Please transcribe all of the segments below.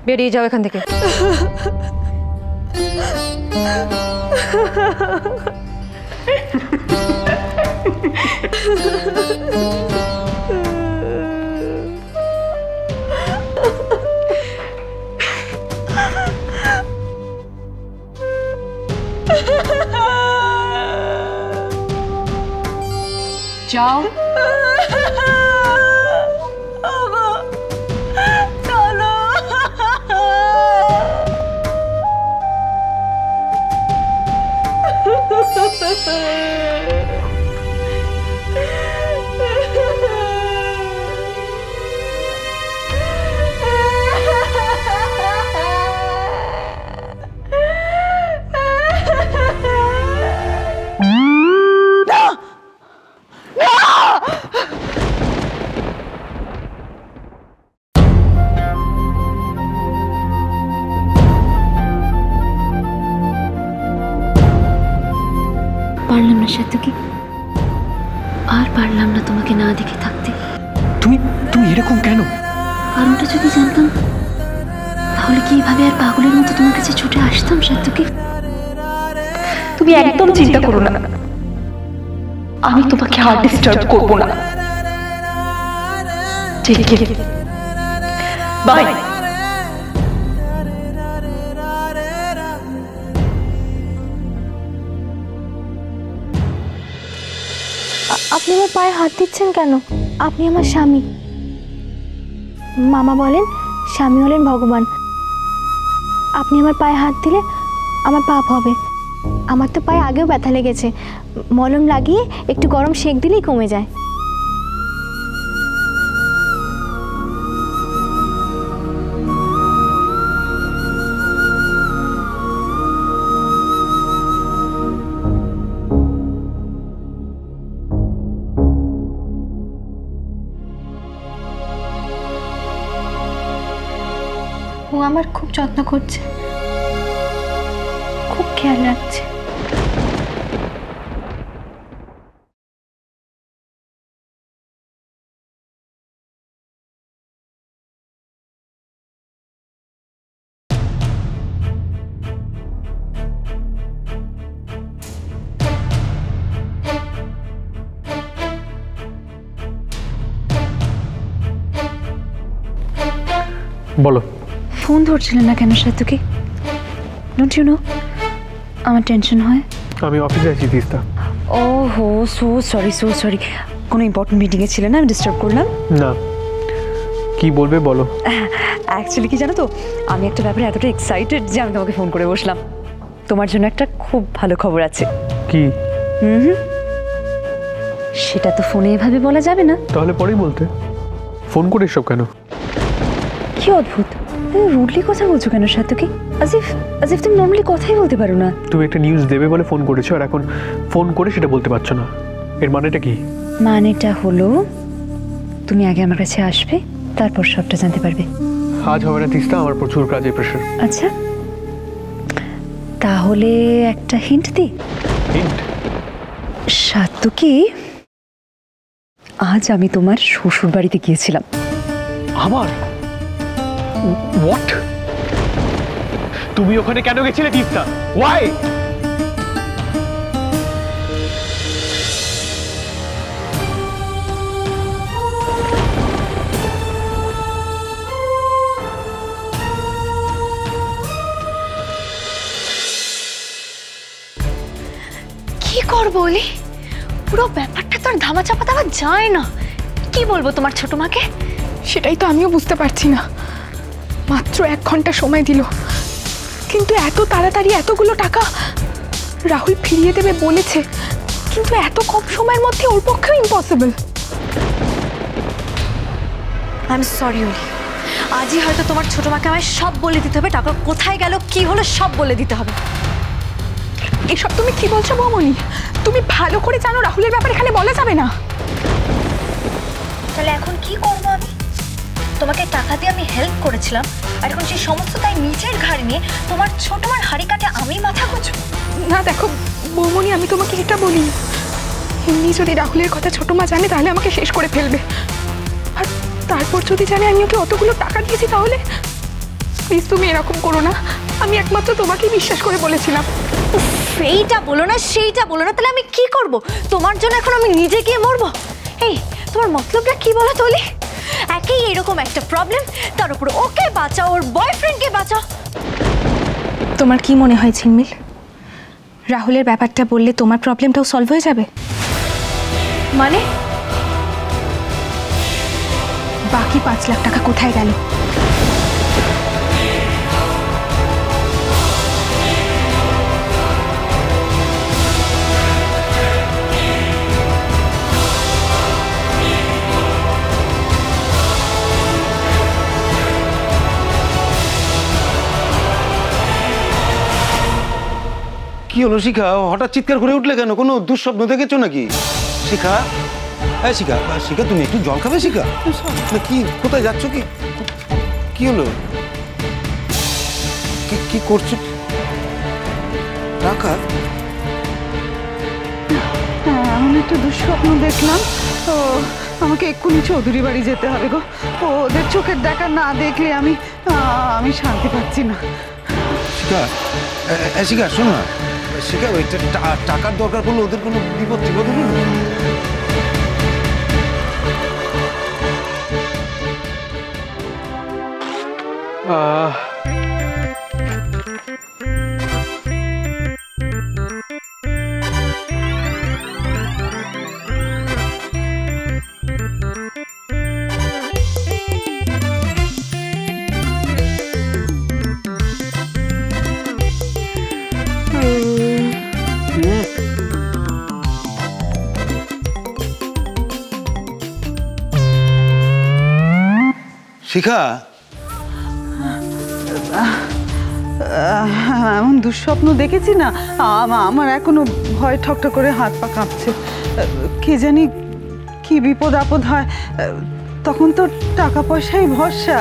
বেরিয়ে যাও এখান থেকে। যাও। পারলাম না সাত্তকী, আর পারলাম না তোমাকে না দেখে থাকতে। তুমি তুমি এরকম কেন? কারণটা যদি জানতাম তাহলে কি এভাবে আর পাগলের মতো তোমার কাছে ছুটে আসতাম সাত্তকী? তুমি একদম চিন্তা করো না, আমি তোমাকে আর ডিস্টার্ব করব না। ঠিক আছে, বাই। আপনি আমার পায়ে হাত দিচ্ছেন কেন? আপনি আমার স্বামী। মামা বলেন স্বামী হলেন ভগবান। আপনি আমার পায়ে হাত দিলে আমার পাপ হবে। আমার তো পায়ে আগেও ব্যথা লেগেছে, মলম লাগিয়ে একটু গরম সেঁক দিলেই কমে যায়। ও আমার খুব যত্ন করছে, খুব খেয়াল রাখছে। বলো। ফোন ধরছিলেন না কেন সাত্তকী? ডোন্ট ইউ নো আমার টেনশন হয়? আমি অফিসে আছি তিস্তা। ও হো, সো সরি। কোনো ইম্পর্টেন্ট মিটিংয়ে ছিলেন না, আমি ডিস্টার্ব করলাম? না, কি বলবে বলো। অ্যাকচুয়ালি কি জানো তো, আমি একটা ব্যাপারে এতটা এক্সাইটেড যে আমি তোমাকে ফোন করে বসলাম। তোমার জন্য একটা খুব ভালো খবর আছে। কি? সেটা তো ফোনে এভাবে বলা যাবে না। তাহলে পরেই বলতে। ফোন করে এসব কেন? কি অদ্ভুত, রুডলি কথা বলছো কেন সাত্তকী? আজিফ তুমি নর্মালি কথাই বলতে পারো না। তুমি একটা নিউজ দেবে বলে ফোন করেছো, আর এখন ফোন করে সেটা বলতে পারছো না। এর মানেটা কি? মানেটা হলো তুমি আগে আমার কাছে আসবে, তারপর সবটা জানতে পারবে। আজ হবে না তিস্তা, আমার প্রচুর কাজের প্রেশার। আচ্ছা, তাহলে একটা হিন্ট দিই। হিন্ট? সাত্তকী, আজ আমি তোমার শ্বশুর বাড়িতে গিয়েছিলাম। আমার? হোয়াট? তুমি ওখানে কেন গেছিলে তিস্তা? ওয়াই? কি করবো বলি, পুরো ব্যাপারটা তো আর ধামাচাপা দেওয়া যায় না। কি বলবো তোমার ছোট মাকে? সেটাই তো আমিও বুঝতে পারছি না। মাত্র 1 ঘন্টা সময় দিল, কিন্তু এত তাড়াতাড়ি এতগুলো টাকা রাহুল ফিরিয়ে দেবে বলেছে, কিন্তু এত কম সময়ের মধ্যে ওর পক্ষেও ইম্পসিবল। আই এম সরি ওলি, আজই হয়তো তোমার ছোট মাকে আমায় সব বলে দিতে হবে। টাকা কোথায় গেল, কি হলো, সব বলে দিতে হবে। এসব তুমি কি বলছো বৌমনি? তুমি ভালো করে জানো রাহুলের ব্যাপারে এখানে বলা যাবে না। তাহলে এখন কি করবো আমি? তোমাকে টাকা দিয়ে আমি হেল্প করেছিলাম, আর এখন সেই সমস্ত তাই নিজের ঘাড়ে নিয়ে তোমার ছোট মার হাড়ি কাটে আমি মাথা গুঁজব? না দেখো বৌমনি, আমি তোমাকে এটা বলি, এমনি যদি রাহুলের কথা ছোট মা জানে তাহলে আমাকে শেষ করে ফেলবে। আর তারপর যদি জানে আমি ওকে অতগুলো টাকা দিয়েছি তাহলে প্লিজ তুমি এরকম করো না, আমি একমাত্র তোমাকেই বিশ্বাস করে বলেছিলাম। এইটা বলো না, সেইটা বলো না, তাহলে আমি কি করব? তোমার জন্য এখন আমি নিজে গিয়ে মরবো? এই তোমার মতলবটা কি বলো তো? একই এরকম একটা প্রবলেম, তার উপর ওকে বাঁচাও, ওর বয়ফ্রেন্ডকে বাঁচাও। তোমার কি মনে হয় ঝিলমিল, রাহুলের ব্যাপারটা বললে তোমার প্রবলেমটাও সলভ হয়ে যাবে? মানে বাকি 5 লাখ টাকা কোথায় গেল? কি হলো শিখা? হঠাৎ চিৎকার করে উঠলে কেন? কোনো দুঃস্বপ্ন দেখেছো নাকি শিখা? হ্যাঁ শিখা, শিখা তুমি একটু জল খাবে শিখা? কি কোথায় যাচ্ছ? কি কি হলো? কি করছো? টাকা? আমি একটু দুঃস্বপ্ন দেখলাম তো আমাকে এক্ষুনি চৌধুরী বাড়ি যেতে হবে গো। ওদের চোখের দেখা না দেখলে আমি শান্তি পাচ্ছি না। শিখা, শিখা শোনো না শিখা, ওই টাকার দরকার পড়লো, ওদের কোনো বিপদ টিপদ হলো না? শিখা, এমন দুঃস্বপ্ন দেখেছি না, আমার এখনো ভয় ঠকঠক করে হাত পা কাঁপছে। কে জানি কি বিপদ আপদ হয়, তখন তো টাকা পয়সাই ভরসা।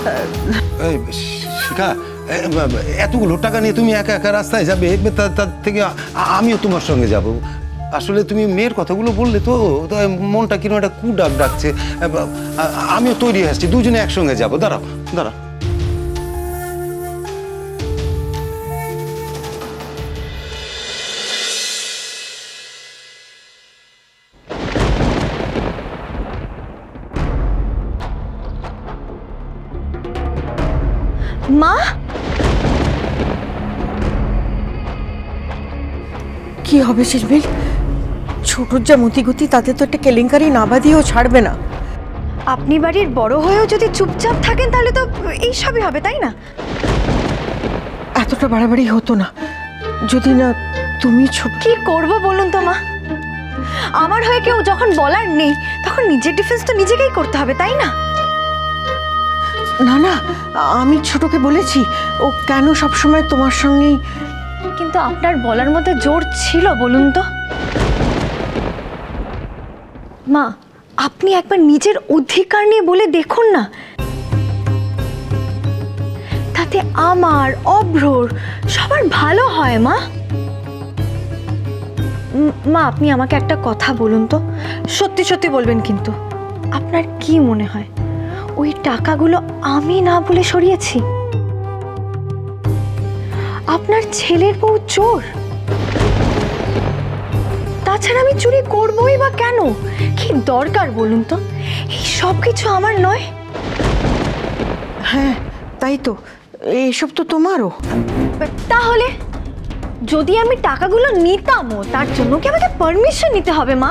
শিখা, এতগুলো টাকা নিয়ে তুমি একা একা রাস্তায় যাবে, তার থেকে আমিও তোমার সঙ্গে যাব। আসলে তুমি মেয়ের কথাগুলো বললে তো মনটা কিরকম একটা কুডাক ডাকছে। আমিও তৈরি আসছি, দুজনে একসঙ্গে যাবো। দাঁড়াও দাঁড়াও। মা, কি হবে ঝিলমিল? ছোটর যা মতিগতি, তাতে তো একটা কেলেঙ্কারি না বাঁধিয়েও ছাড়বে না। আপনি বাড়ির বড় হয়েও যদি চুপচাপ থাকেন তাহলে তো এইসবই হবে, তাই না? এতটা বাড়াবাড়ি হতো না যদি না তুমি ছোট। কি করব বলুন তো মা? আমার হয়ে কেউ যখন বলার নেই তখন নিজের ডিফেন্স তো নিজেকেই করতে হবে, তাই না? না না, আমি ছোটকে বলেছি ও কেন সবসময় তোমার সঙ্গেই। কিন্তু আপনার বলার মধ্যে জোর ছিল বলুন তো? মা, আপনি একবার নিজের অধিকার নিয়ে বলে দেখুন না, তাতে আমার, অভ্রর, সবার ভালো হয়। মা, মা আপনি আমাকে একটা কথা বলুন তো, সত্যি সত্যি বলবেন কিন্তু, আপনার কি মনে হয় ওই টাকাগুলো আমি না বলে সরিয়েছি? আপনার ছেলের বউ চোর, তাছাড়া আমি চুরি করবই বা কেন? কি দরকার বলুন তো? এই সব কিছু আমার নয়? হ্যাঁ তাই তো, এসব তো তোমারও। তাহলে যদি আমি টাকাগুলো নিতামও, তার জন্য কি আমাকে পারমিশন নিতে হবে মা?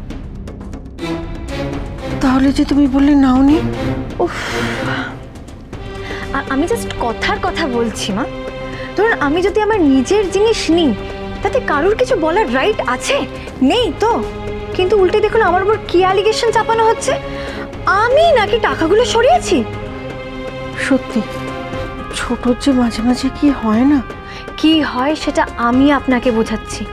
তাহলে যে তুমি বললে নাওনি। উফ, আমি জাস্ট কথার কথা বলছি মা। ধরুন আমি যদি আমার নিজের জিনিস নিই, তাতে কারোর কিছু বলার রাইট আছে? নেই তো। কিন্তু উল্টে দেখুন আমার উপর কি অ্যালিগেশন চাপানো হচ্ছে, আমি নাকি টাকাগুলো সরিয়েছি। সত্যি ছোটর যে মাঝে মাঝে কি হয় না। কি হয় সেটা আমি আপনাকে বোঝাচ্ছি।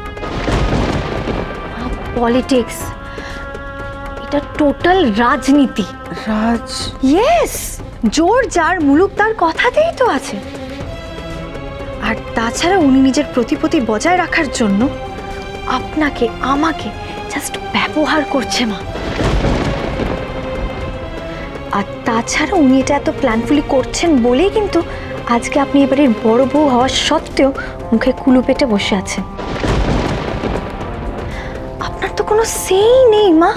পলিটিক্স, এটা টোটাল রাজনীতি। ইয়েস, জোর যার মুলুক তার কথাতেই তো আছে। আর তাছাড়া উনি নিজের প্রতিপত্তি বজায় রাখার জন্য আপনাকে আমাকে জাস্ট ব্যবহার করছে মা। আর তাছাড়া উনি এটা এত প্ল্যানফুলি করছেন বলেই কিন্তু আজকে আপনি এবারের বড় বউ হওয়া সত্ত্বেও মুখে কুলু পেটে বসে আছেন। আপনার তো কোনো সেই নেই মা।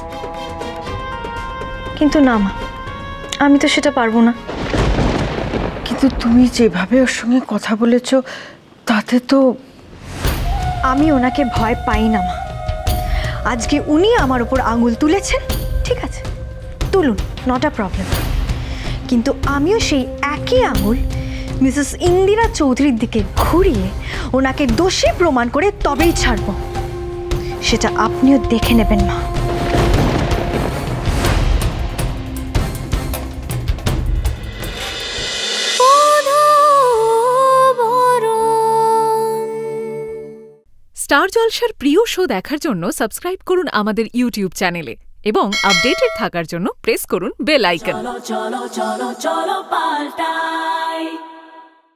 কিন্তু না মা, আমি তো সেটা পারবো না। কিন্তু তুমি যেভাবে ওর সঙ্গে কথা বলেছ তাতে তো আমি ওনাকে ভয় পাই না মা। আজকে উনি আমার উপর আঙুল তুলেছেন, ঠিক আছে তুলুন, নট আ প্রবলেম। কিন্তু আমিও সেই একই আঙুল মিসেস ইন্দিরা চৌধুরীর দিকে ঘুরিয়ে ওনাকে দোষী প্রমাণ করে তবেই ছাড়ব। সেটা আপনিও দেখে নেবেন মা। স্টার জলসার প্রিয় শো দেখার জন্য সাবস্ক্রাইব করুন আমাদের ইউটিউব চ্যানেলে এবং আপডেটেড থাকার জন্য প্রেস করুন বেল আইকন। চলো চলো চলো চলো পাল্টাই।